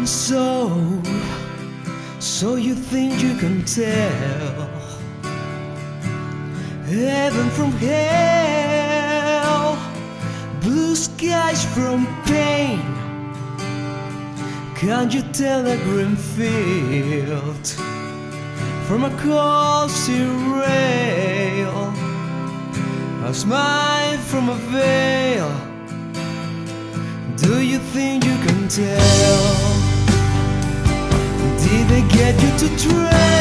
So you think you can tell heaven from hell, blue skies from pain? Can't you tell a green field from a cozy rail, a smile from a veil? Do you think you can tell? Did they get you to try?